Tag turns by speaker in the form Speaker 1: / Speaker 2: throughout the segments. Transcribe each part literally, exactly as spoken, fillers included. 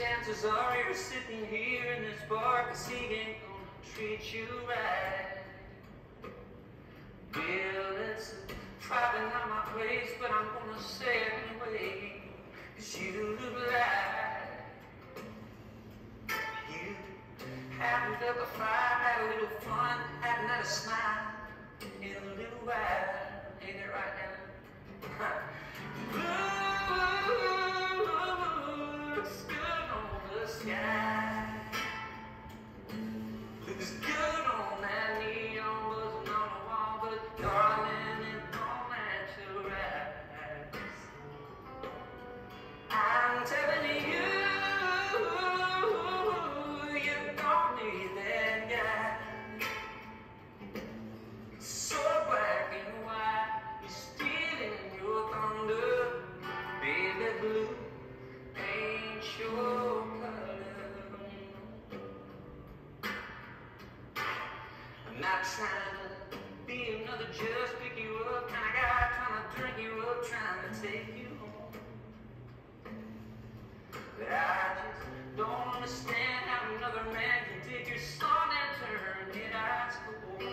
Speaker 1: chances are you're sitting here in this bar, 'cause he ain't gonna treat you right. Bill, it's probably not my place, but I'm gonna say it anyway, 'cause you look like you haven't felt the fire, had a little fun, haven't had a smile in a little while. Ain't it right now? Blue looks good on the sky, looks good on that neon buzzing on the wall, but darling, it don't matter right. I'm telling you, you don't need that guy. So black and white, you're stealing your thunder. Baby blue ain't your color. I'm not trying to be another just pick you up kind of guy, trying to drink you up, trying to take you home. But I just don't understand how another man can take your son and turn it ice cold.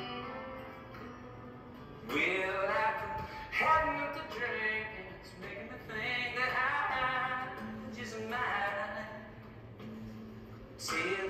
Speaker 1: Well, after having enough to drink, and it's making me think that I just might. Till